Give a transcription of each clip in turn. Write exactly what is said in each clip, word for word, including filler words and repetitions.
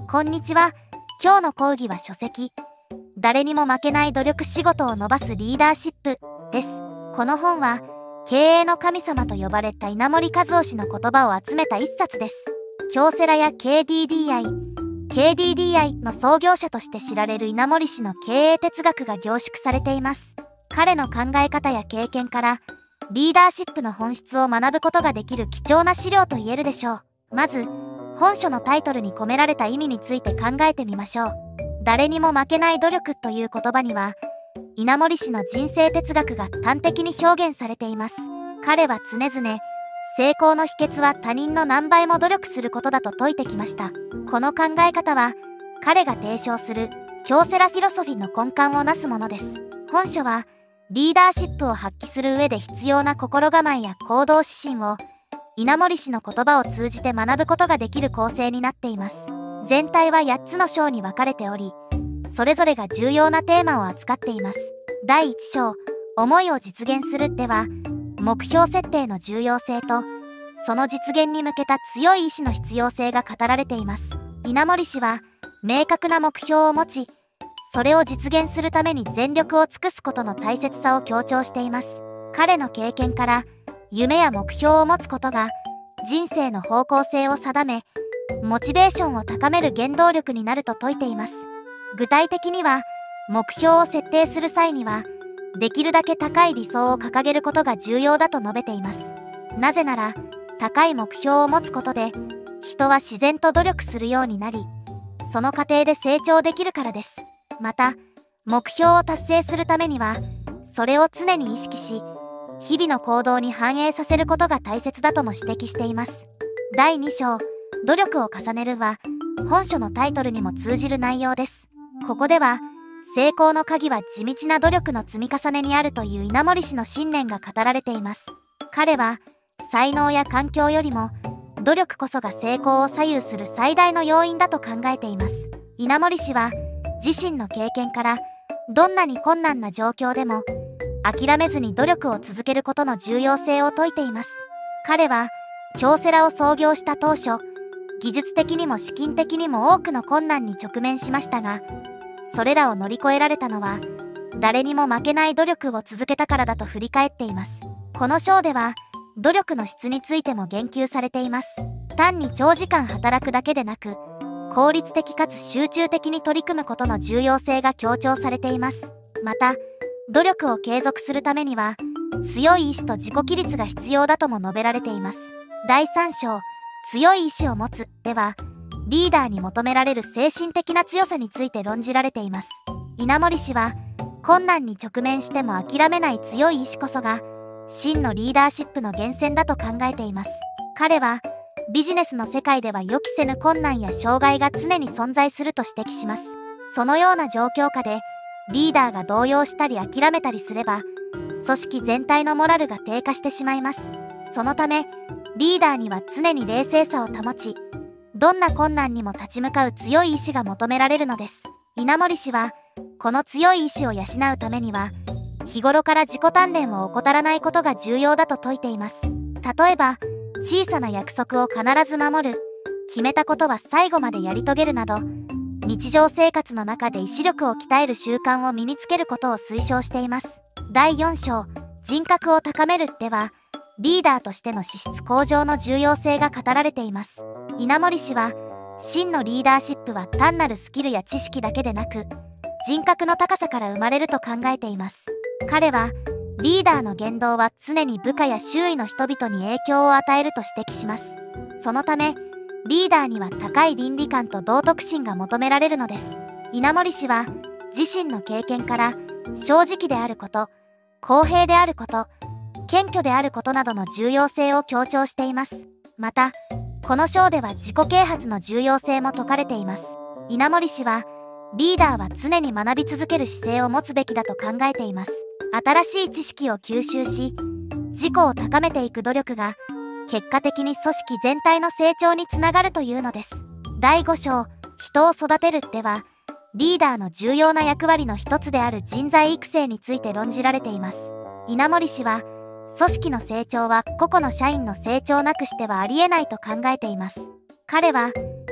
こんにちは。今日の講義は書籍誰にも負けない努力仕事を伸ばすリーダーシップです。この本は経営の神様と呼ばれた稲盛和夫氏の言葉を集めた一冊です。京セラや ケーディーディーアイ、ケーディーディーアイ の創業者として知られる稲盛氏の経営哲学が凝縮されています。彼の考え方や経験からリーダーシップの本質を学ぶことができる貴重な資料と言えるでしょう。まず本書のタイトルに込められた意味について考えてみましょう。誰にも負けない努力という言葉には稲盛氏の人生哲学が端的に表現されています。彼は常々成功の秘訣は他人の何倍も努力することだと説いてきました。この考え方は彼が提唱する京セラフィロソフィーの根幹をなすものです。本書はリーダーシップを発揮する上で必要な心構えや行動指針を稲盛氏の言葉を通じて学ぶことができる構成になっています。全体はやっつの章に分かれており、それぞれが重要なテーマを扱っています。だいいち章、思いを実現するでは、目標設定の重要性と、その実現に向けた強い意志の必要性が語られています。稲盛氏は、明確な目標を持ち、それを実現するために全力を尽くすことの大切さを強調しています。彼の経験から、夢や目標を持つことが人生の方向性を定め、モチベーションを高める原動力になると説いています。具体的には、目標を設定する際には、できるだけ高い理想を掲げることが重要だと述べています。なぜなら、高い目標を持つことで、人は自然と努力するようになり、その過程で成長できるからです。また、目標を達成するためには、それを常に意識し、日々の行動に反映させることが大切だとも指摘しています。だいに章、努力を重ねるは、本書のタイトルにも通じる内容です。ここでは、成功の鍵は地道な努力の積み重ねにあるという稲盛氏の信念が語られています。彼は、才能や環境よりも、努力こそが成功を左右する最大の要因だと考えています。稲盛氏は、自身の経験から、どんなに困難な状況でも、諦めずに努力を続けることの重要性を説いています。彼は京セラを創業した当初、技術的にも資金的にも多くの困難に直面しましたが、それらを乗り越えられたのは誰にも負けない努力を続けたからだと振り返っています。この章では努力の質についても言及されています。単に長時間働くだけでなく、効率的かつ集中的に取り組むことの重要性が強調されています。また努力を継続するためには強い意志と自己規律が必要だとも述べられています。だいさん章、強い意志を持つでは、リーダーに求められる精神的な強さについて論じられています。稲盛氏は困難に直面しても諦めない強い意志こそが真のリーダーシップの源泉だと考えています。彼はビジネスの世界では予期せぬ困難や障害が常に存在すると指摘します。そのような状況下でリーダーが動揺したり諦めたりすれば、組織全体のモラルが低下してしまいます。そのため、リーダーには常に冷静さを保ち、どんな困難にも立ち向かう強い意志が求められるのです。稲盛氏は、この強い意志を養うためには、日頃から自己鍛錬を怠らないことが重要だと説いています。例えば、小さな約束を必ず守る、決めたことは最後までやり遂げるなど、日常生活の中で意志力を鍛える習慣を身につけることを推奨しています。だいよん章、人格を高めるでは、リーダーとしての資質向上の重要性が語られています。稲盛氏は、真のリーダーシップは単なるスキルや知識だけでなく、人格の高さから生まれると考えています。彼は、リーダーの言動は常に部下や周囲の人々に影響を与えると指摘します。そのため、リーダーには高い倫理観と道徳心が求められるのです。稲盛氏は自身の経験から正直であること、公平であること、謙虚であることなどの重要性を強調しています。また、この章では自己啓発の重要性も説かれています。稲盛氏は、リーダーは常に学び続ける姿勢を持つべきだと考えています。新しい知識を吸収し、自己を高めていく努力が、結果的に組織全体の成長につながるというのです。だいご章、人を育てるでは、リーダーの重要な役割の一つである人材育成について論じられています。稲盛氏は、組織の成長は個々の社員の成長なくしてはありえないと考えています。彼は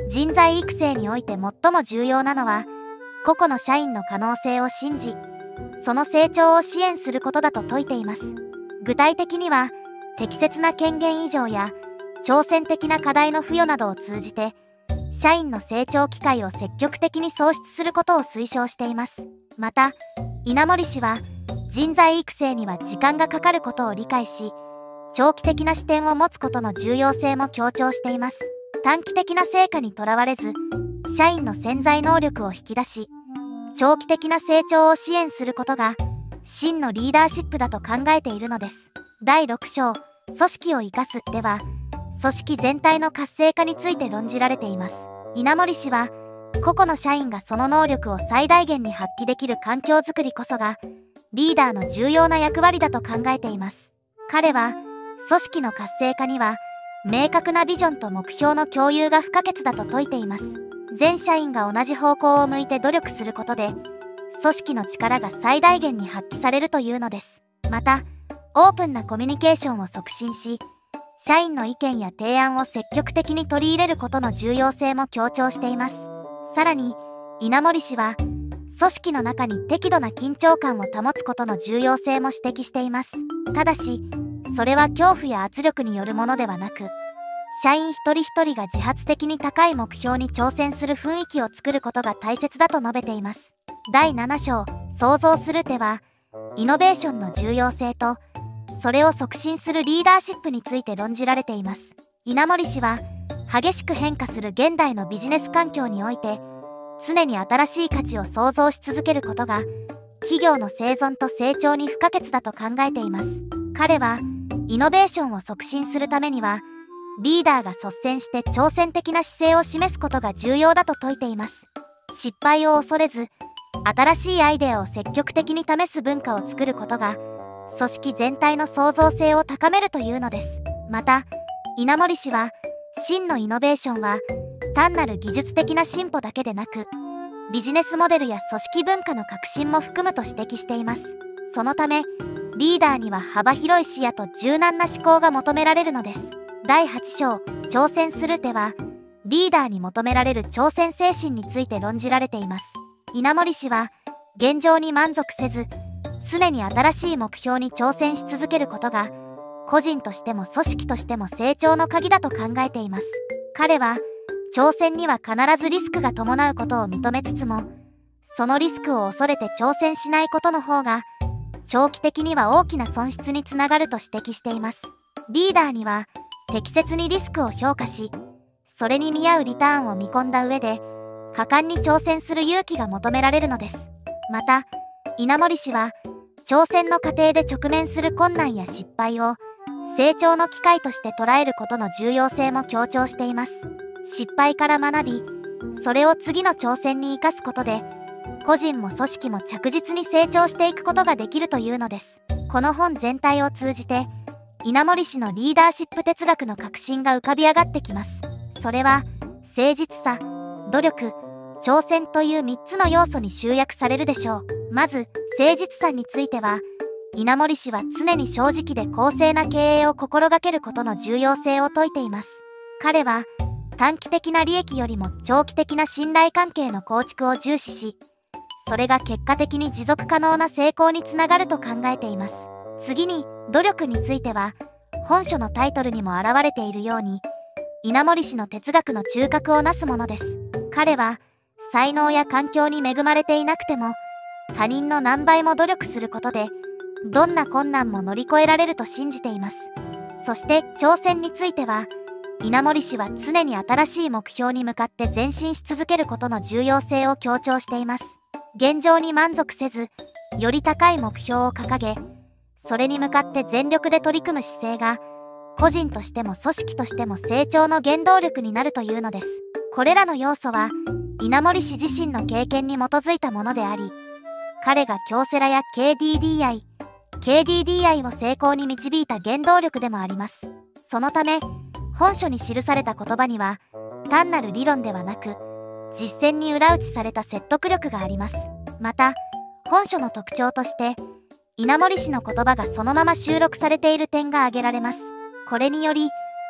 人材育成において最も重要なのは、個々の社員の可能性を信じ、その成長を支援することだと説いています。具体的には、適切な権限移譲や挑戦的な課題の付与などを通じて、社員の成長機会を積極的に創出することを推奨しています。また、稲森氏は、人材育成には時間がかかることを理解し、長期的な視点を持つことの重要性も強調しています。短期的な成果にとらわれず、社員の潜在能力を引き出し、長期的な成長を支援することが、真のリーダーシップだと考えているのです。だいろく章、組織を生かすでは、組織全体の活性化について論じられています。稲森氏は、個々の社員がその能力を最大限に発揮できる環境づくりこそが、リーダーの重要な役割だと考えています。彼は、組織の活性化には、明確なビジョンと目標の共有が不可欠だと説いています。全社員が同じ方向を向いて努力することで、組織の力が最大限に発揮されるというのです。また、オープンなコミュニケーションを促進し、社員の意見や提案を積極的に取り入れることの重要性も強調しています。さらに、稲森氏は、組織の中に適度な緊張感を保つことの重要性も指摘しています。ただし、それは恐怖や圧力によるものではなく、社員一人一人が自発的に高い目標に挑戦する雰囲気を作ることが大切だと述べています。だいなな章、創造するでは、イノベーションの重要性と、それを促進するリーダーシップについて論じられています。稲森氏は、激しく変化する現代のビジネス環境において、常に新しい価値を創造し続けることが、企業の生存と成長に不可欠だと考えています。彼は、イノベーションを促進するためには、リーダーが率先して挑戦的な姿勢を示すことが重要だと説いています。失敗を恐れず、新しいアイデアを積極的に試す文化を作ることが、組織全体の創造性を高めるというのです。また、稲森氏は、真のイノベーションは、単なる技術的な進歩だけでなく、ビジネスモデルや組織文化の革新も含むと指摘しています。そのため、リーダーには幅広い視野と柔軟な思考が求められるのです。だいはち章、挑戦するでは、リーダーに求められる挑戦精神について論じられています。稲森氏は、現状に満足せず、常に新しい目標に挑戦し続けることが、個人としても組織としても成長の鍵だと考えています。彼は、挑戦には必ずリスクが伴うことを認めつつも、そのリスクを恐れて挑戦しないことの方が、長期的には大きな損失につながると指摘しています。リーダーには、適切にリスクを評価し、それに見合うリターンを見込んだ上で、果敢に挑戦する勇気が求められるのです。また、稲森氏は、挑戦の過程で直面する困難や失敗を、成長の機会として捉えることの重要性も強調しています。失敗から学び、それを次の挑戦に生かすことで、個人も組織も着実に成長していくことができるというのです。この本全体を通じて、稲森氏のリーダーシップ哲学の核心が浮かび上がってきます。それは、誠実さ、努力、挑戦というみっつの要素に集約されるでしょう。まず、誠実さについては、稲森氏は常に正直で公正な経営を心がけることの重要性を説いています。彼は、短期的な利益よりも長期的な信頼関係の構築を重視し、それが結果的に持続可能な成功につながると考えています。次に、努力については、本書のタイトルにも表れているように、稲森氏の哲学の中核をなすものです。彼は、才能や環境に恵まれていなくても、他人の何倍も努力することで、どんな困難も乗り越えられると信じています。そして、挑戦については、稲森氏は常に新しい目標に向かって前進し続けることの重要性を強調しています。現状に満足せず、より高い目標を掲げ、それに向かって全力で取り組む姿勢が、個人としても組織としても成長の原動力になるというのです。これらの要素は、稲森氏自身の経験に基づいたものであり、彼が京セラや ケーディーディーアイ、ケーディーディーアイ を成功に導いた原動力でもあります。そのため、本書に記された言葉には、単なる理論ではなく、実践に裏打ちされた説得力があります。また、本書の特徴として、稲森氏の言葉がそのまま収録されている点が挙げられます。これにより、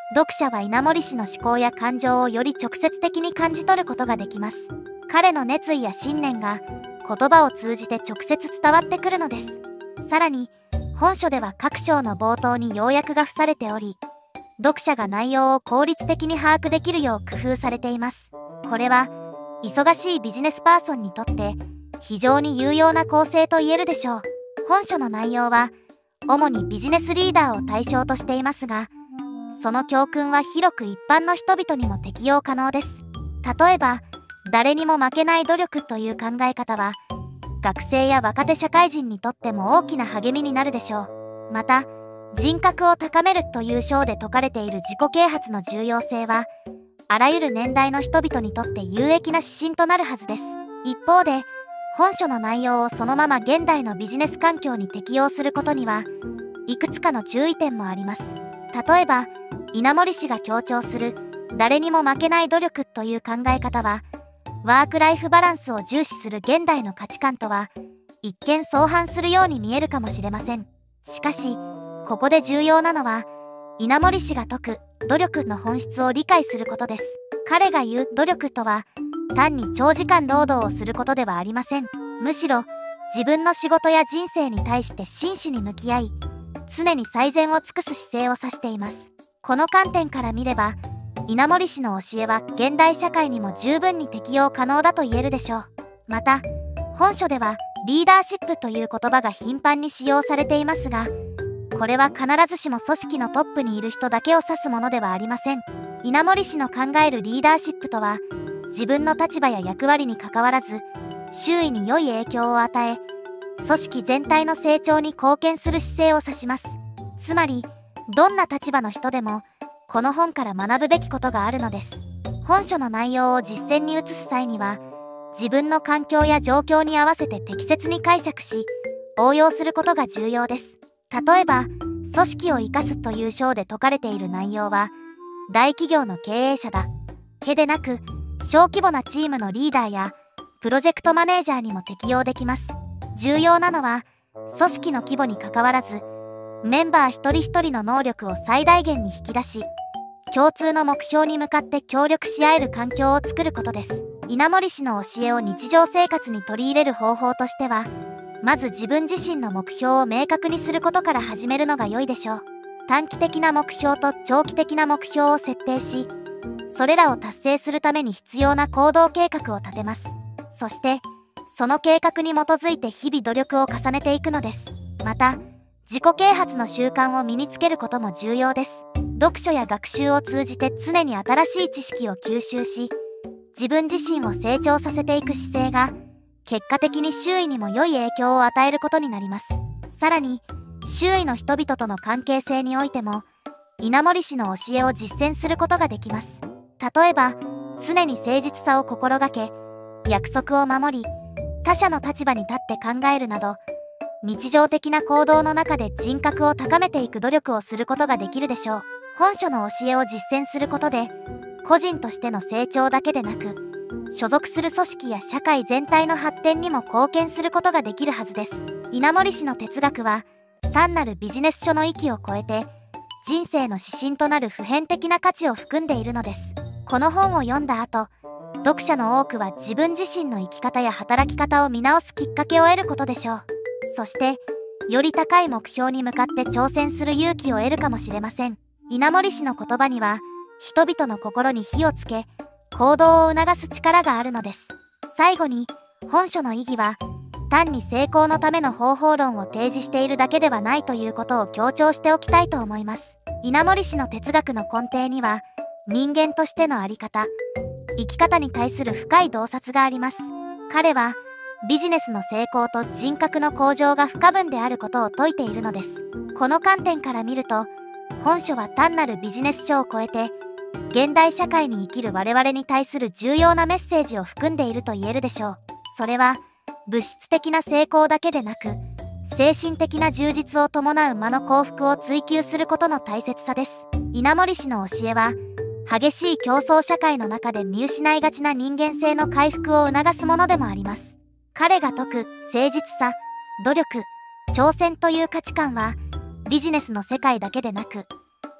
読者は稲森氏の思考や感情をより直接的に感じ取ることができます。彼の熱意や信念が言葉を通じて直接伝わってくるのです。さらに、本書では各章の冒頭に要約が付されており、読者が内容を効率的に把握できるよう工夫されています。これは、忙しいビジネスパーソンにとって非常に有用な構成と言えるでしょう。本書の内容は、主にビジネスリーダーを対象としていますが、その教訓は広く一般の人々にも適用可能です。例えば、誰にも負けない努力という考え方は、学生や若手社会人にとっても大きな励みになるでしょう。また、人格を高めるという章で説かれている自己啓発の重要性は、あらゆる年代の人々にとって有益な指針となるはずです。一方で、本書の内容をそのまま現代のビジネス環境に適用することには、いくつかの注意点もあります。例えば、稲森氏が強調する誰にも負けない努力という考え方は、ワークライフバランスを重視する現代の価値観とは一見相反するように見えるかもしれません。しかし、ここで重要なのは、稲森氏が説く努力の本質を理解することです。彼が言う努力とは、単に長時間労働をすることではありません。むしろ、自分の仕事や人生に対して真摯に向き合い、常に最善を尽くす姿勢を指しています。この観点から見れば、稲森氏の教えは現代社会にも十分に適用可能だと言えるでしょう。また、本書ではリーダーシップという言葉が頻繁に使用されていますが、これは必ずしも組織のトップにいる人だけを指すものではありません。稲森氏の考えるリーダーシップとは、自分の立場や役割にかかわらず、周囲に良い影響を与え、組織全体の成長に貢献する姿勢を指します。つまり、どんな立場の人でも、この本から学ぶべきことがあるのです。本書の内容を実践に移す際には、自分の環境や状況に合わせて適切に解釈し、応用することが重要です。例えば、組織を生かすという章で説かれている内容は、大企業の経営者だけでなく、小規模なチームのリーダーや、プロジェクトマネージャーにも適用できます。重要なのは、組織の規模にかかわらず、メンバー一人一人の能力を最大限に引き出し、共通の目標に向かって協力し合える環境を作ることです。稲森氏の教えを日常生活に取り入れる方法としては、まず自分自身の目標を明確にすることから始めるのが良いでしょう。短期的な目標と長期的な目標を設定し、それらを達成するために必要な行動計画を立てます。そして、その計画に基づいて日々努力を重ねていくのです。また、自己啓発の習慣を身につけることも重要です。読書や学習を通じて常に新しい知識を吸収し、自分自身を成長させていく姿勢が、結果的に周囲にも良い影響を与えることになります。さらに、周囲の人々との関係性においても、稲森氏の教えを実践することができます。例えば、常に誠実さを心がけ、約束を守り、他者の立場に立って考えるなど、日常的な行動の中で人格を高めていく努力をすることができるでしょう。本書の教えを実践することで、個人としての成長だけでなく、所属する組織や社会全体の発展にも貢献することができるはずです。稲森氏の哲学は、単なるビジネス書の域を超えて、人生の指針となる普遍的な価値を含んでいるのです。この本を読んだ後、読者の多くは自分自身の生き方や働き方を見直すきっかけを得ることでしょう。そして、より高い目標に向かって挑戦する勇気を得るかもしれません。稲森氏の言葉には、人々の心に火をつけ、行動を促す力があるのです。最後に、本書の意義は、単に成功のための方法論を提示しているだけではないということを強調しておきたいと思います。稲森氏の哲学の根底には、人間としての在り方、生き方に対する深い洞察があります。彼は、ビジネスの成功と人格の向上が不可分であることを説いているのです。この観点から見ると、本書は単なるビジネス書を超えて、現代社会に生きる我々に対する重要なメッセージを含んでいると言えるでしょう。それは、物質的な成功だけでなく、精神的な充実を伴う間の幸福を追求することの大切さです。稲森氏の教えは、激しい競争社会の中で見失いがちな人間性の回復を促すものでもあります。彼が説く誠実さ、努力、挑戦という価値観は、ビジネスの世界だけでなく、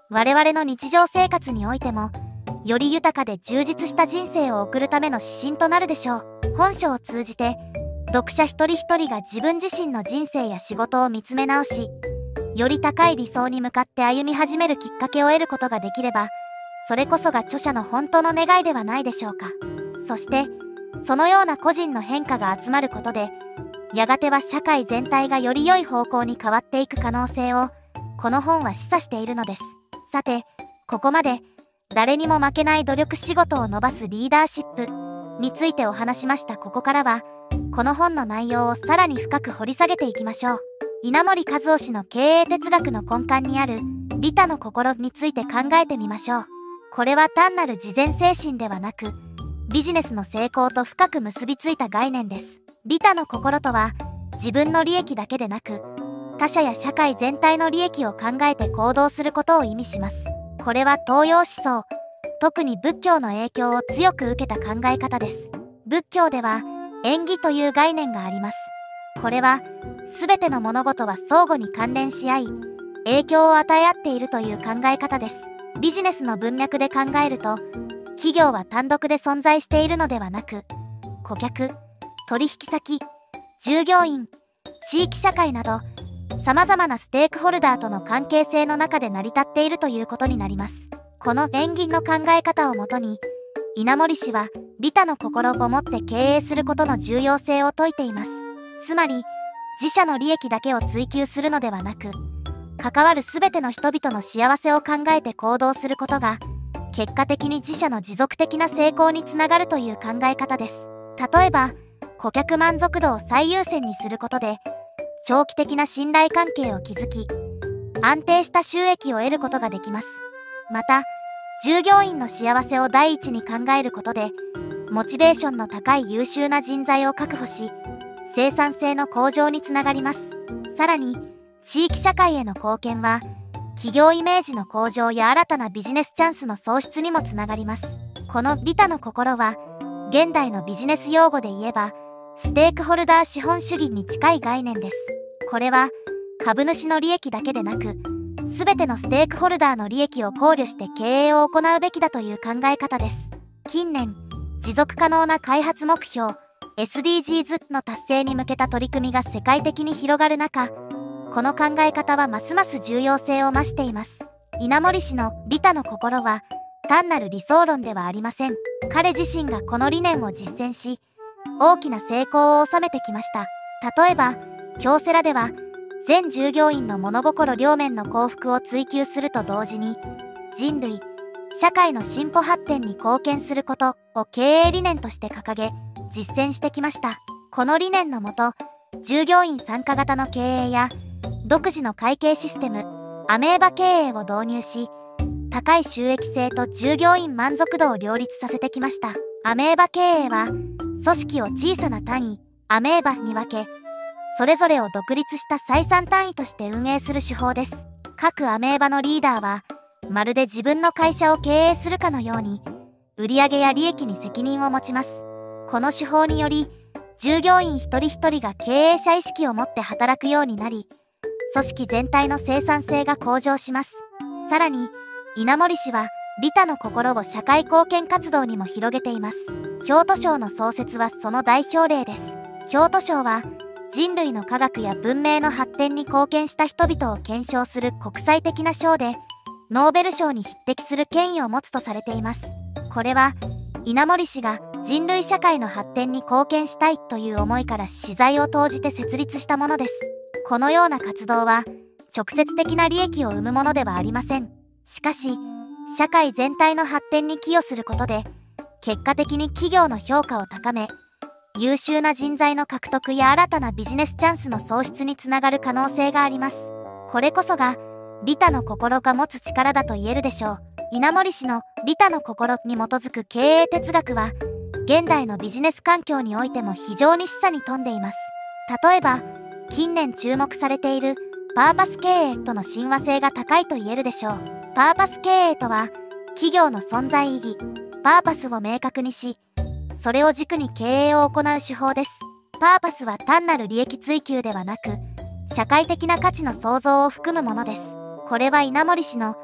我々の日常生活においても、より豊かで充実した人生を送るための指針となるでしょう。本書を通じて、読者一人一人が自分自身の人生や仕事を見つめ直し、より高い理想に向かって歩み始めるきっかけを得ることができれば、それこそが著者の本当の願いではないでしょうか。そして、そのような個人の変化が集まることで、やがては社会全体がより良い方向に変わっていく可能性を、この本は示唆しているのです。さて、ここまで、誰にも負けない努力仕事を伸ばすリーダーシップについてお話しました。ここからは、この本の内容をさらに深く掘り下げていきましょう。稲森和夫氏の経営哲学の根幹にある利他の心について考えてみましょう。これは単なる慈善精神ではなく、ビジネスの成功と深く結びついた概念です。利他の心とは、自分の利益だけでなく、他者や社会全体の利益を考えて行動することを意味します。これは東洋思想、特に仏教の影響を強く受けた考え方です。仏教では、縁起という概念があります。これは、すべての物事は相互に関連し合い、影響を与え合っているという考え方です。ビジネスの文脈で考えると、企業は単独で存在しているのではなく、顧客、取引先、従業員、地域社会など、様々なステークホルダーとの関係性の中で成り立っているということになります。この縁起の考え方をもとに、稲森氏は利他の心を持って経営することの重要性を説いています。つまり、自社の利益だけを追求するのではなく、関わるすべての人々の幸せを考えて行動することが、結果的に自社の持続的な成功につながるという考え方です。例えば、顧客満足度を最優先にすることで、長期的な信頼関係を築き、安定した収益を得ることができます。また、従業員の幸せを第一に考えることで、モチベーションの高い優秀な人材を確保し、生産性の向上につながります。さらに、地域社会への貢献は、企業イメージの向上や新たなビジネスチャンスの創出にもつながります。この利他の心は、現代のビジネス用語で言えば、ステークホルダー資本主義に近い概念です。これは、株主の利益だけでなく、すべてのステークホルダーの利益を考慮して経営を行うべきだという考え方です。近年、持続可能な開発目標、エスディージーズ の達成に向けた取り組みが世界的に広がる中、この考え方はますます重要性を増しています。稲森氏の利他の心は、単なる理想論ではありません。彼自身がこの理念を実践し、大きな成功を収めてきました。例えば、京セラでは、全従業員の物心両面の幸福を追求すると同時に、人類、社会の進歩発展に貢献することを経営理念として掲げ、実践してきました。この理念のもと、従業員参加型の経営や、独自の会計システム、アメーバ経営を導入し、高い収益性と従業員満足度を両立させてきました。アメーバ経営は、組織を小さな単位、アメーバに分け、それぞれを独立した採算単位として運営する手法です。各アメーバのリーダーは、まるで自分の会社を経営するかのように、売上や利益に責任を持ちます。この手法により、従業員一人一人が経営者意識を持って働くようになり、組織全体の生産性が向上します。さらに、稲森氏は、利他の心を社会貢献活動にも広げています。京都賞の創設はその代表例です。京都賞は、人類の科学や文明の発展に貢献した人々を顕彰する国際的な賞で、ノーベル賞に匹敵する権威を持つとされています。これは、稲森氏が人類社会の発展に貢献したいという思いから私財を投じて設立したものです。このような活動は、直接的な利益を生むものではありません。しかし、社会全体の発展に寄与することで、結果的に企業の評価を高め、優秀な人材の獲得や新たなビジネスチャンスの創出につながる可能性があります。これこそが、利他の心が持つ力だと言えるでしょう。稲森氏の利他の心に基づく経営哲学は、現代のビジネス環境においても非常に示唆に富んでいます。例えば、近年注目されているパーパス経営との親和性が高いと言えるでしょう。パーパス経営とは、企業の存在意義、パーパスを明確にし、それを軸に経営を行う手法です。パーパスは単なる利益追求ではなく、社会的な価値の創造を含むものです。これは稲森氏の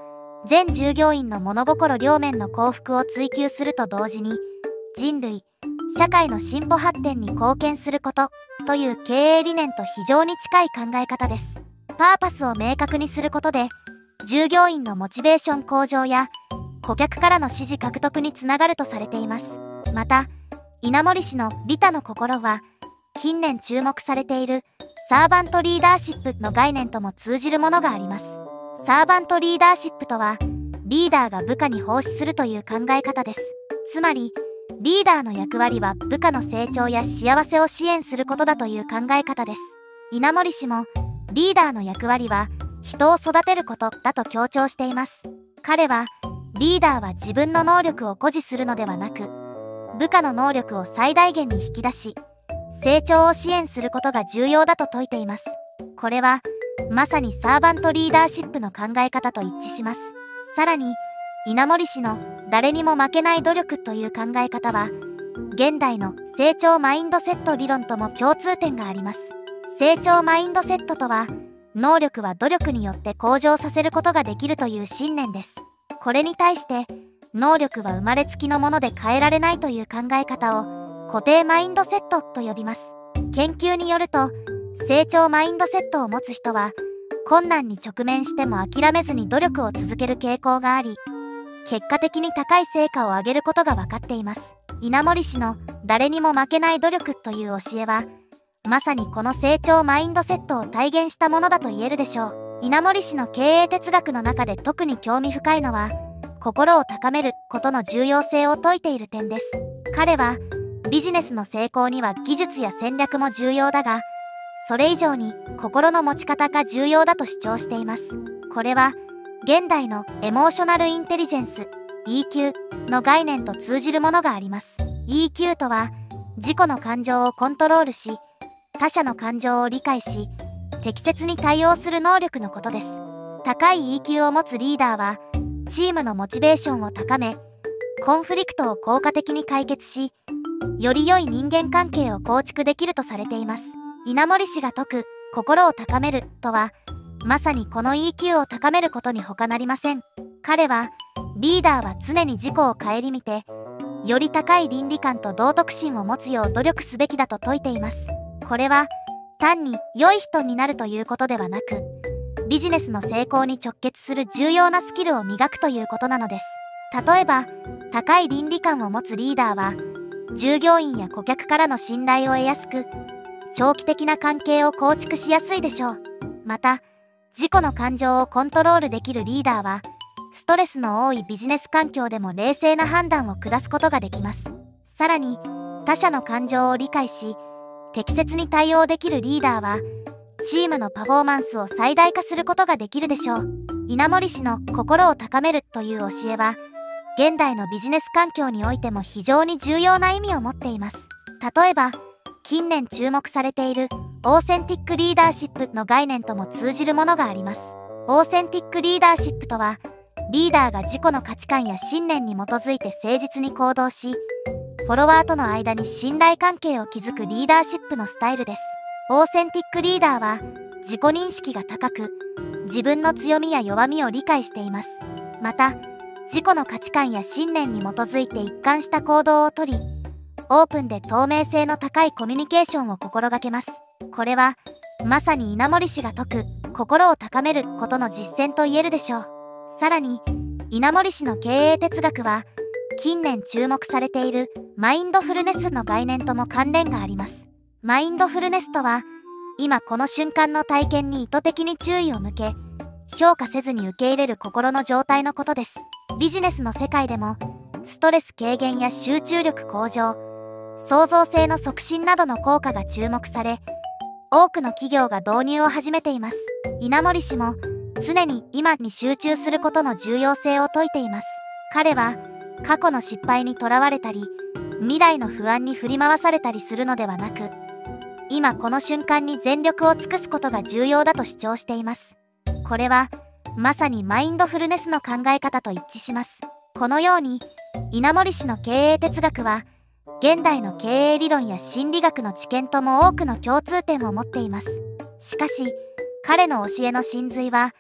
全従業員の物心両面の幸福を追求すると同時に、人類、社会の進歩発展に貢献することという経営理念と非常に近い考え方です。パーパスを明確にすることで、従業員のモチベーション向上や顧客からの支持獲得につながるとされています。また、稲森氏の利他の心は、近年注目されているサーバントリーダーシップの概念とも通じるものがあります。サーバントリーダーシップとは、リーダーが部下に奉仕するという考え方です。つまり、リーダーの役割は部下の成長や幸せを支援することだという考え方です。稲森氏も、リーダーの役割は人を育てることだと強調しています。彼は、リーダーは自分の能力を誇示するのではなく、部下の能力を最大限に引き出し、成長を支援することが重要だと説いています。これは、まさにサーバントリーダーシップの考え方と一致します。さらに、稲森氏の誰にも負けない努力という考え方は、現代の成長マインドセット理論とも共通点があります。成長マインドセットとは、能力は努力によって向上させることができるという信念です。これに対して、能力は生まれつきのもので変えられないという考え方を固定マインドセットと呼びます。研究によると、成長マインドセットを持つ人は、困難に直面しても諦めずに努力を続ける傾向があり、結果的に高い成果を上げることが分かっています。稲森氏の誰にも負けない努力という教えは、まさにこの成長マインドセットを体現したものだと言えるでしょう。稲森氏の経営哲学の中で特に興味深いのは、心を高めることの重要性を説いている点です。彼は、ビジネスの成功には技術や戦略も重要だが、それ以上に心の持ち方が重要だと主張しています。これは、現代のエモーショナルインテリジェンス イーキュー の概念と通じるものがあります。イーキュー とは、自己の感情をコントロールし、他者の感情を理解し、適切に対応する能力のことです。高い イーキュー を持つリーダーは、チームのモチベーションを高め、コンフリクトを効果的に解決し、より良い人間関係を構築できるとされています。稲森氏が説く心を高めるとは、まさにこの イーキュー を高めることに他なりません。彼は、リーダーは常に自己を顧みて、より高い倫理観と道徳心を持つよう努力すべきだと説いています。これは、単に良い人になるということではなく、ビジネスの成功に直結する重要なスキルを磨くということなのです。例えば、高い倫理観を持つリーダーは、従業員や顧客からの信頼を得やすく、長期的な関係を構築しやすいでしょう。また、自己の感情をコントロールできるリーダーは、ストレスの多いビジネス環境でも冷静な判断を下すことができます。さらに、他者の感情を理解し、適切に対応できるリーダーは、チームのパフォーマンスを最大化することができるでしょう。稲森氏の心を高めるという教えは、現代のビジネス環境においても非常に重要な意味を持っています。例えば、近年注目されているオーセンティックリーダーシップの概念とも通じるものがあります。オーセンティックリーダーシップとは、リーダーが自己の価値観や信念に基づいて誠実に行動し、フォロワーとの間に信頼関係を築くリーダーシップのスタイルです。オーセンティックリーダーは自己認識が高く、自分の強みや弱みを理解しています。また、自己の価値観や信念に基づいて一貫した行動をとり、オープンで透明性の高いコミュニケーションを心がけます。これは、まさに稲森氏が説く心を高めることの実践と言えるでしょう。さらに、稲森氏の経営哲学は、近年注目されているマインドフルネスの概念とも関連があります。マインドフルネスとは、今この瞬間の体験に意図的に注意を向け、評価せずに受け入れる心の状態のことです。ビジネスの世界でも、ストレス軽減や集中力向上、創造性の促進などの効果が注目され、多くの企業が導入を始めています。稲森氏も、常に今に集中することの重要性を説いています。彼は、過去の失敗にとらわれたり、未来の不安に振り回されたりするのではなく、今この瞬間に全力を尽くすことが重要だと主張しています。これは、まさにマインドフルネスの考え方と一致します。このように、稲森氏の経営哲学は、現代の経営理論や心理学の知見とも多くの共通点を持っています。しかし、彼の教えの真髄は、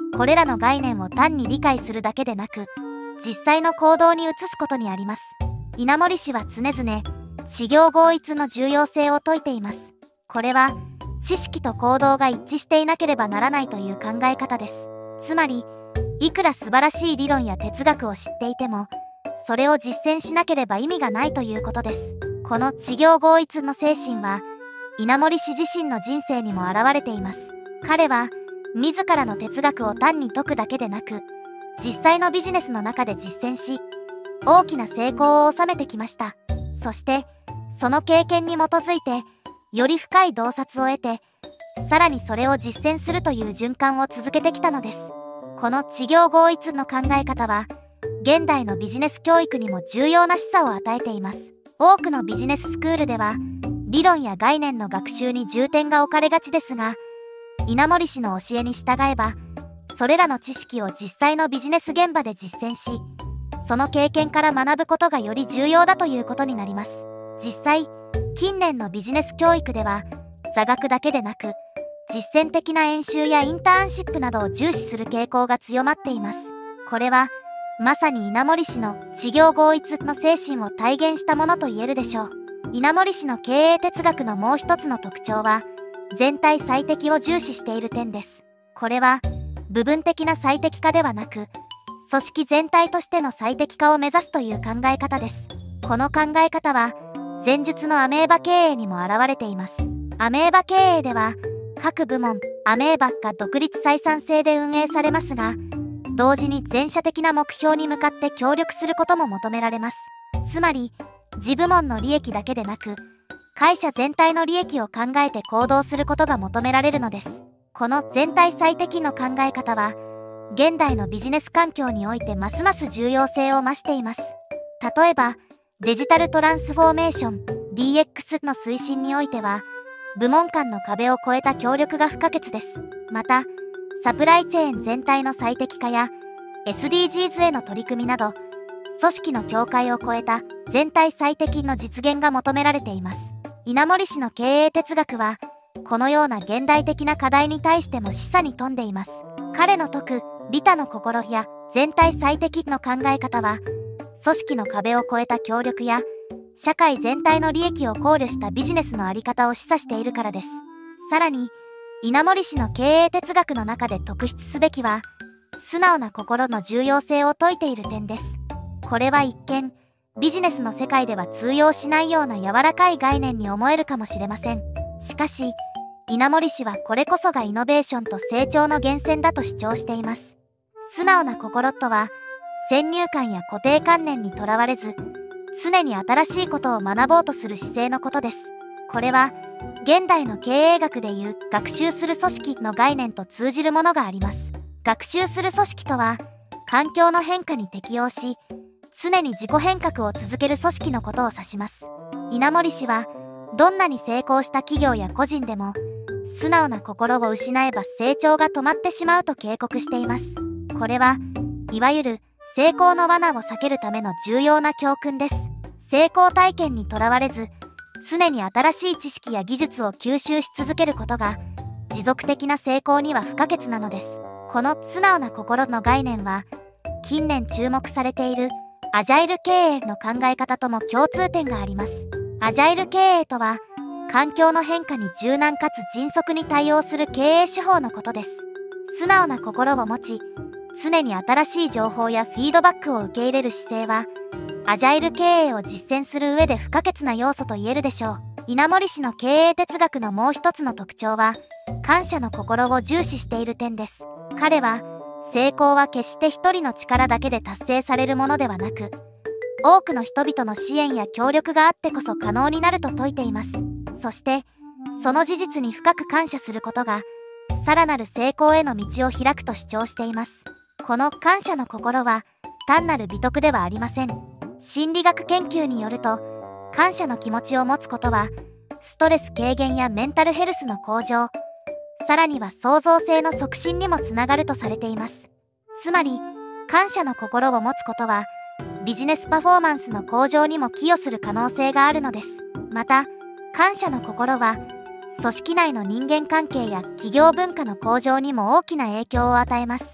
これらの概念を単に理解するだけでなく、実際の行動に移すことにあります。稲森氏は常々、知行合一の重要性を説いています。これは、知識と行動が一致していなければならないという考え方です。つまり、いくら素晴らしい理論や哲学を知っていても、それを実践しなければ意味がないということです。この知行合一の精神は、稲森氏自身の人生にも表れています。彼は、自らの哲学を単に説くだけでなく、実際のビジネスの中で実践し、大きな成功を収めてきました。そして、その経験に基づいて、より深い洞察を得て、さらにそれを実践するという循環を続けてきたのです。この知行合一の考え方は、現代のビジネス教育にも重要な示唆を与えています。多くのビジネススクールでは、理論や概念の学習に重点が置かれがちですが、稲森氏の教えに従えば、それらの知識を実際のビジネス現場で実践し、その経験から学ぶことがより重要だということになります。実際、近年のビジネス教育では、座学だけでなく、実践的な演習やインターンシップなどを重視する傾向が強まっています。これは、まさに稲森氏の知行合一の精神を体現したものと言えるでしょう。稲森氏の経営哲学のもう一つの特徴は、全体最適を重視している点です。これは、部分的な最適化ではなく、組織全体としての最適化を目指すという考え方です。この考え方は、前述のアメーバ経営にも表れています。アメーバ経営では、各部門、アメーバが独立採算制で運営されますが、同時に全社的な目標に向かって協力することも求められます。つまり、自部門の利益だけでなく、会社全体の利益を考えて行動することが求められるのです。この全体最適の考え方は、現代のビジネス環境においてますます重要性を増しています。例えば、デジタルトランスフォーメーション ディーエックス の推進においては、部門間の壁を越えた協力が不可欠です。また、サプライチェーン全体の最適化や エスディージーズ への取り組みなど、組織の境界を越えた全体最適の実現が求められています。稲森氏の経営哲学は、このような現代的な課題に対しても示唆に富んでいます。彼の説く利他の心や全体最適の考え方は、組織の壁を越えた協力や社会全体の利益を考慮したビジネスの在り方を示唆しているからです。さらに、稲森氏の経営哲学の中で特筆すべきは、素直な心の重要性を説いている点です。これは一見、ビジネスの世界では通用しないような柔らかい概念に思えるかもしれません。しかし、稲森氏はこれこそがイノベーションと成長の源泉だと主張しています。素直な心とは、先入観や固定観念にとらわれず、常に新しいことを学ぼうとする姿勢のことです。これは、現代の経営学でいう学習する組織の概念と通じるものがあります。学習する組織とは、環境の変化に適応し、常に自己変革を続ける組織のことを指します。稲森氏は、どんなに成功した企業や個人でも、素直な心を失えば成長が止まってしまうと警告しています。これは、いわゆる成功の罠を避けるための重要な教訓です。成功体験にとらわれず、常に新しい知識や技術を吸収し続けることが、持続的な成功には不可欠なのです。この素直な心の概念は、近年注目されているアジャイル経営の考え方とも共通点があります。アジャイル経営とは、環境の変化に柔軟かつ迅速に対応する経営手法のことです。素直な心を持ち、常に新しい情報やフィードバックを受け入れる姿勢は、アジャイル経営を実践する上で不可欠な要素と言えるでしょう。稲森氏の経営哲学のもう一つの特徴は、感謝の心を重視している点です。彼は、成功は決して一人の力だけで達成されるものではなく、多くの人々の支援や協力があってこそ可能になると説いています。そして、その事実に深く感謝することが、さらなる成功への道を開くと主張しています。この感謝の心は、単なる美徳ではありません。心理学研究によると、感謝の気持ちを持つことは、ストレス軽減やメンタルヘルスの向上、さらには創造性の促進にもつながるとされています。つまり、感謝の心を持つことは、ビジネスパフォーマンスの向上にも寄与する可能性があるのです。また、感謝の心は、組織内の人間関係や企業文化の向上にも大きな影響を与えます。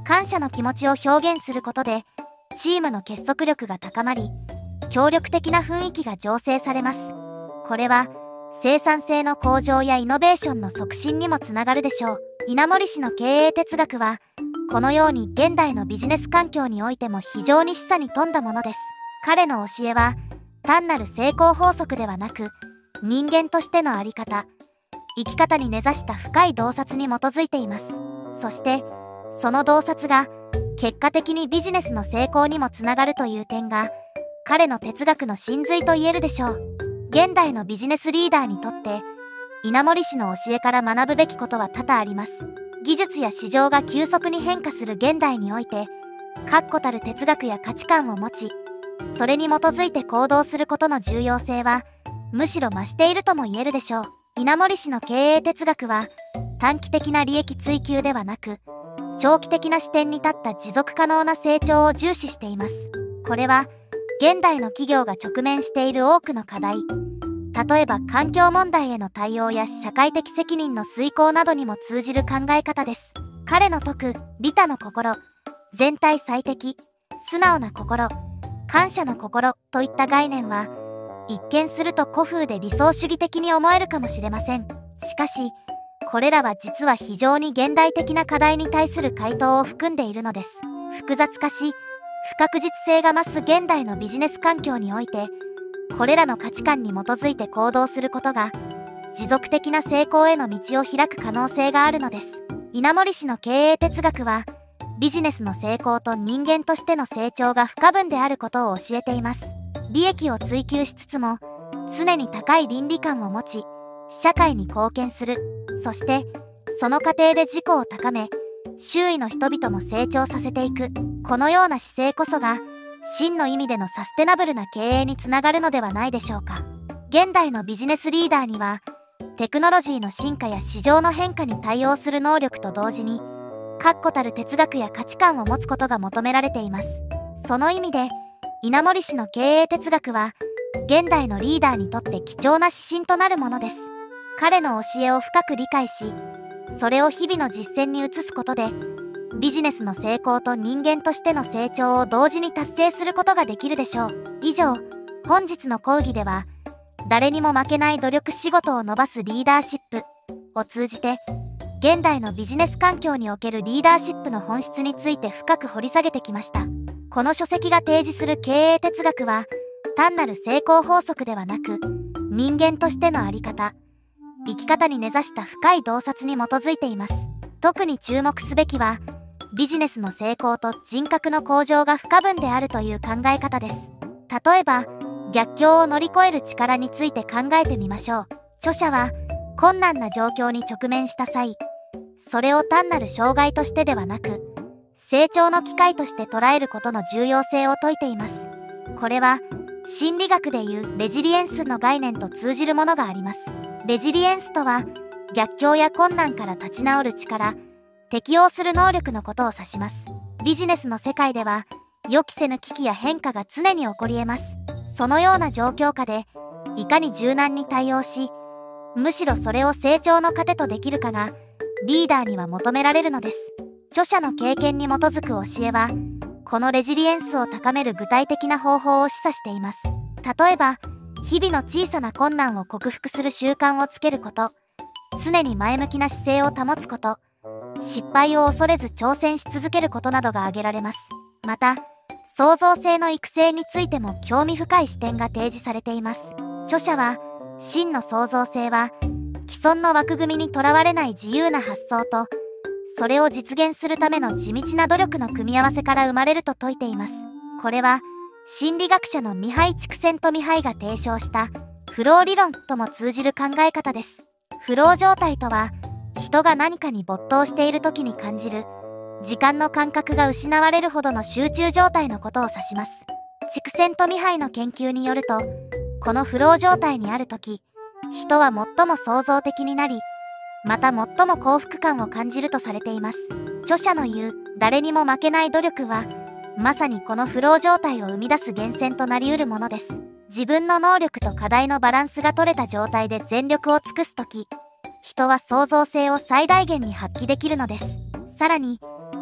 感謝の気持ちを表現することで、チームの結束力が高まり、協力的な雰囲気が醸成されます。これは、生産性の向上やイノベーションの促進にもつながるでしょう。稲森氏の経営哲学は、このように現代のビジネス環境においても非常に示唆に富んだものです。彼の教えは、単なる成功法則ではなく、人間としての在り方、生き方に根ざした深い洞察に基づいています。そして、その洞察が結果的にビジネスの成功にもつながるという点が、彼の哲学の真髄と言えるでしょう。現代のビジネスリーダーにとって、稲森氏の教えから学ぶべきことは多々あります。技術や市場が急速に変化する現代において、確固たる哲学や価値観を持ち、それに基づいて行動することの重要性は、むしろ増しているとも言えるでしょう。稲森氏の経営哲学は、短期的な利益追求ではなく、長期的な視点に立った持続可能な成長を重視しています。これは、現代の企業が直面している多くの課題、例えば環境問題への対応や社会的責任の遂行などにも通じる考え方です。彼の説く利他の心、全体最適、素直な心、感謝の心といった概念は、一見すると古風で理想主義的に思えるかもしれません。しかし、これらは実は非常に現代的な課題に対する回答を含んでいるのです。複雑化し、不確実性が増す現代のビジネス環境において、これらの価値観に基づいて行動することが、持続的な成功への道を開く可能性があるのです。稲森氏の経営哲学は、ビジネスの成功と人間としての成長が不可分であることを教えています。利益を追求しつつも、常に高い倫理観を持ち、社会に貢献する、そして、その過程で自己を高め、周囲の人々も成長させていく、このような姿勢こそが、真の意味でのサステナブルな経営につながるのではないでしょうか。現代のビジネスリーダーには、テクノロジーの進化や市場の変化に対応する能力と同時に、確固たる哲学や価値観を持つことが求められています。その意味で、稲森氏の経営哲学は、現代のリーダーにとって貴重な指針となるものです。彼の教えを深く理解し、それを日々の実践に移すことで、ビジネスの成功と人間としての成長を同時に達成することができるでしょう。以上、本日の講義では、誰にも負けない努力仕事を伸ばすリーダーシップを通じて、現代のビジネス環境におけるリーダーシップの本質について深く掘り下げてきました。この書籍が提示する経営哲学は、単なる成功法則ではなく、人間としての在り方、生き方に根ざした深い洞察に基づいています。特に注目すべきは、ビジネスの成功と人格の向上が不可分であるという考え方です。例えば、逆境を乗り越える力について考えてみましょう。著者は、困難な状況に直面した際、それを単なる障害としてではなく、成長の機会として捉えることの重要性を説いています。これは、心理学でいうレジリエンスの概念と通じるものがあります。レジリエンスとは、逆境や困難から立ち直る力、適応する能力のことを指します。ビジネスの世界では、予期せぬ危機や変化が常に起こり得ます。そのような状況下で、いかに柔軟に対応し、むしろそれを成長の糧とできるかが、リーダーには求められるのです。著者の経験に基づく教えは、このレジリエンスを高める具体的な方法を示唆しています。例えば、日々の小さな困難を克服する習慣をつけること、常に前向きな姿勢を保つこと、失敗を恐れず挑戦し続けることなどが挙げられます。また、創造性の育成についても興味深い視点が提示されています。著者は、真の創造性は、既存の枠組みにとらわれない自由な発想と、それを実現するための地道な努力の組み合わせから生まれると説いています。これは、心理学者のミハイ・チクセントミハイが提唱したフロー理論とも通じる考え方です。フロー状態とは、人が何かに没頭している時に感じる、時間の感覚が失われるほどの集中状態のことを指します。チクセントミハイの研究によると、このフロー状態にある時、人は最も創造的になり、また最も幸福感を感じるとされています。著者の言う誰にも負けない努力は、まさにこのフロー状態を生み出す源泉となり得るものです。自分の能力と課題のバランスが取れた状態で全力を尽くすとき、人は創造性を最大限に発揮できるのです。さらに、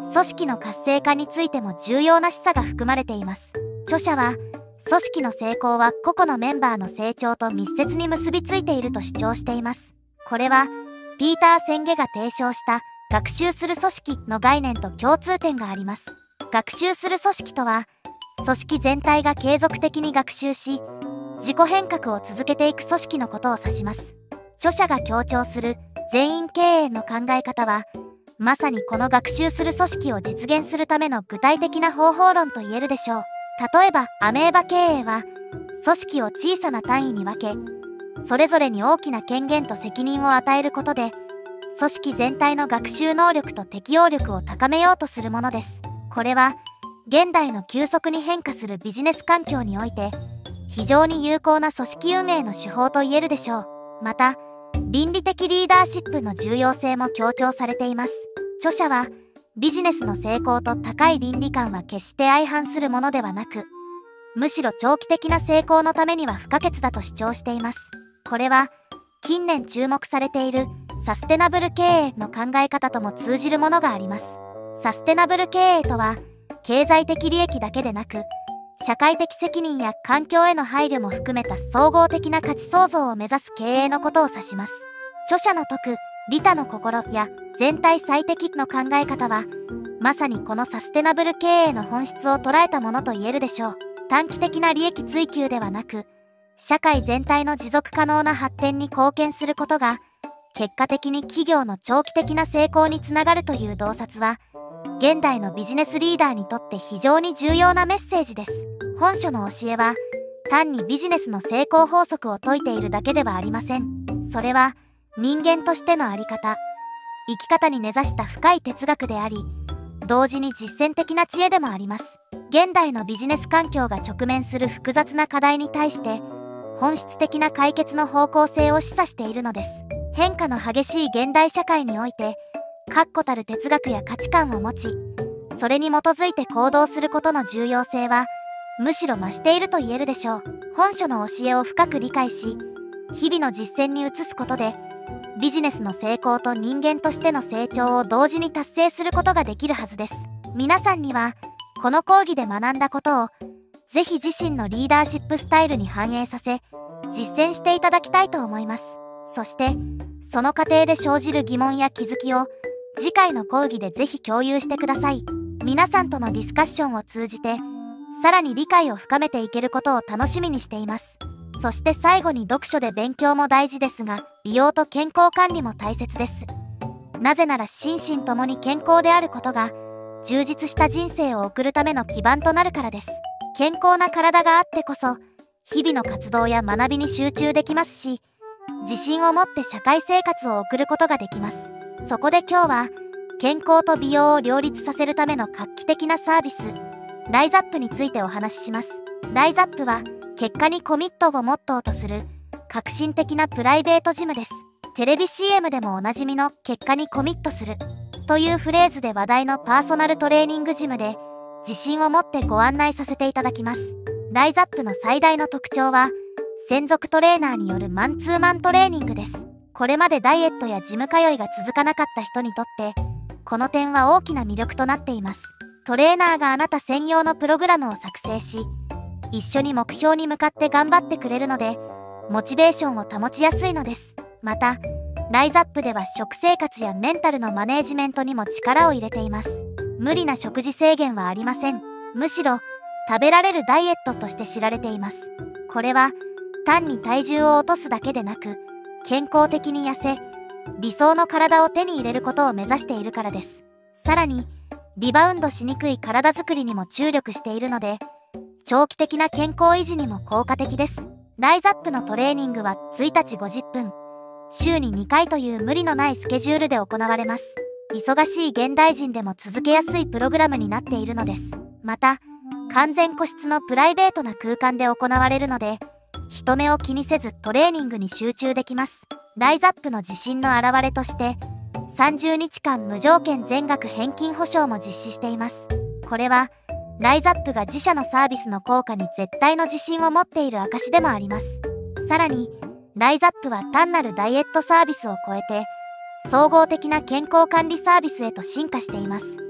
組織の活性化についても重要な示唆が含まれています。著者は、組織の成功は個々のメンバーの成長と密接に結びついていると主張しています。これは、ピーター・センゲが提唱した学習する組織の概念と共通点があります。学習する組織とは、組織全体が継続的に学習し、自己変革を続けていく組織のことを指します。著者が強調する全員経営の考え方は、まさにこの学習する組織を実現するための具体的な方法論と言えるでしょう。例えば、アメーバ経営は、組織を小さな単位に分け、それぞれに大きな権限と責任を与えることで、組織全体の学習能力と適応力を高めようとするものです。これは、現代の急速に変化するビジネス環境において、非常に有効な組織運営の手法と言えるでしょう。また、倫理的リーダーシップの重要性も強調されています。著者は、ビジネスの成功と高い倫理観は決して相反するものではなく、むしろ長期的な成功のためには不可欠だと主張しています。これは、近年注目されているサステナブル経営の考え方とも通じるものがあります。サステナブル経営とは、経済的利益だけでなく、社会的責任や環境への配慮も含めた総合的な価値創造を目指す経営のことを指します。著者の説く利他の心や全体最適の考え方は、まさにこのサステナブル経営の本質を捉えたものと言えるでしょう。短期的な利益追求ではなく、社会全体の持続可能な発展に貢献することが、結果的に企業の長期的な成功につながるという洞察は、現代のビジネスリーダーにとって非常に重要なメッセージです。本書の教えは、単にビジネスの成功法則を説いているだけではありません。それは、人間としての在り方、生き方に根ざした深い哲学であり、同時に実践的な知恵でもあります。現代のビジネス環境が直面する複雑な課題に対して、本質的な解決の方向性を示唆しているのです。変化の激しい現代社会において、確固たる哲学や価値観を持ち、それに基づいて行動することの重要性は、むしろ増していると言えるでしょう。本書の教えを深く理解し、日々の実践に移すことで、ビジネスの成功と人間としての成長を同時に達成することができるはずです。皆さんには、この講義で学んだことを、ぜひ自身のリーダーシップスタイルに反映させ、実践していただきたいと思います。そして、その過程で生じる疑問や気づきを、次回の講義でぜひ共有してください。皆さんとのディスカッションを通じて、さらに理解を深めていけることを楽しみにしています。そして最後に読書で勉強も大事ですが、美容と健康管理も大切です。なぜなら心身ともに健康であることが、充実した人生を送るための基盤となるからです。健康な体があってこそ、日々の活動や学びに集中できますし、自信を持って社会生活を送ることができます。そこで今日は、健康と美容を両立させるための画期的なサービス、ライズアップについてお話しします。ライズアップは、結果にコミットをモットーとする、革新的なプライベートジムです。テレビ シーエム でもおなじみの結果にコミットするというフレーズで話題のパーソナルトレーニングジムで、自信を持ってご案内させていただきます。ライズアップの最大の特徴は、専属トレーナーによるマンツーマントレーニングです。これまでダイエットやジム通いが続かなかった人にとって、この点は大きな魅力となっています。トレーナーがあなた専用のプログラムを作成し、一緒に目標に向かって頑張ってくれるので、モチベーションを保ちやすいのです。また、ライズアップでは食生活やメンタルのマネージメントにも力を入れています。無理な食事制限はありません。むしろ、食べられるダイエットとして知られています。これは、単に体重を落とすだけでなく、健康的に痩せ、理想の体を手に入れることを目指しているからです。さらに、リバウンドしにくい体づくりにも注力しているので、長期的な健康維持にも効果的です。ライズアップのトレーニングはいちにちごじゅっぷん、週ににかいという無理のないスケジュールで行われます。忙しい現代人でも続けやすいプログラムになっているのです。また、完全個室のプライベートな空間で行われるので、人目を気にせずトレーニングに集中できます。ライズアップの自信の表れとして、さんじゅうにちかん無条件全額返金保証も実施しています。これは、ライズアップが自社のサービスの効果に絶対の自信を持っている証でもあります。さらに、ライズアップは単なるダイエットサービスを超えて、総合的な健康管理サービスへと進化しています。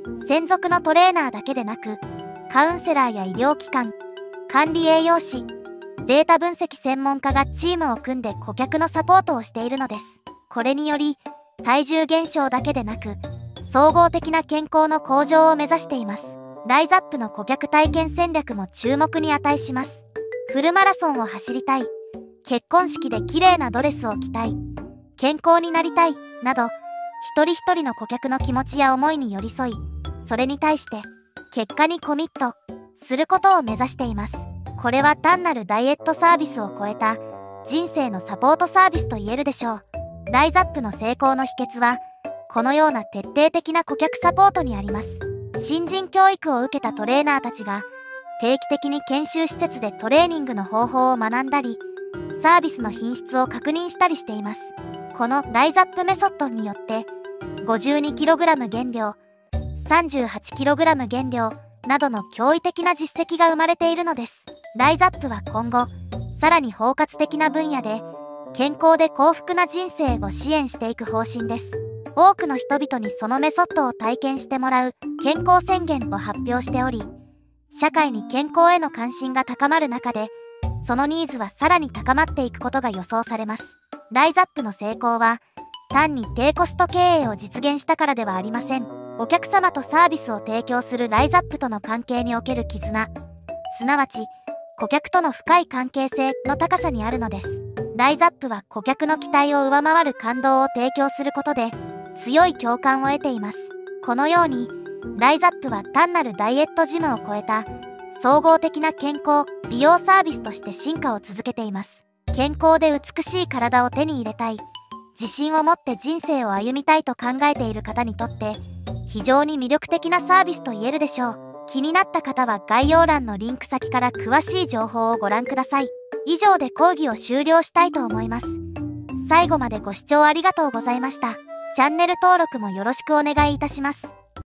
専属のトレーナーだけでなく、カウンセラーや医療機関、管理栄養士、データ分析専門家がチームを組んで顧客のサポートをしているのです。これにより、体重減少だけでなく、総合的な健康の向上を目指しています。ライザップの顧客体験戦略も注目に値します。フルマラソンを走りたい、結婚式で綺麗なドレスを着たい、健康になりたい、など、一人一人の顧客の気持ちや思いに寄り添い、それに対して結果にコミットすることを目指しています。これは単なるダイエットサービスを超えた人生のサポートサービスと言えるでしょう。ライザップの成功の秘訣は、このような徹底的な顧客サポートにあります。新人教育を受けたトレーナーたちが、定期的に研修施設でトレーニングの方法を学んだり、サービスの品質を確認したりしています。このライザップメソッドによって、ごじゅうにキログラム 減量、さんじゅうはちキログラム 減量などの驚異的な実績が生まれているのです。ライザップは今後、さらに包括的な分野で、健康で幸福な人生を支援していく方針です。多くの人々にそのメソッドを体験してもらう健康宣言を発表しており、社会に健康への関心が高まる中で、そのニーズはさらに高まっていくことが予想されます。ライザップの成功は、単に低コスト経営を実現したからではありません。お客様とサービスを提供するライザップとの関係における絆、すなわち、顧客との深い関係性の高さにあるのです。ライザップは顧客の期待を上回る感動を提供することで、強い共感を得ています。このように、ライザップは単なるダイエットジムを超えた、総合的な健康・美容サービスとして進化を続けています。健康で美しい体を手に入れたい、自信を持って人生を歩みたいと考えている方にとって、非常に魅力的なサービスと言えるでしょう。気になった方は概要欄のリンク先から詳しい情報をご覧ください。以上で講義を終了したいと思います。最後までご視聴ありがとうございました。チャンネル登録もよろしくお願いいたします。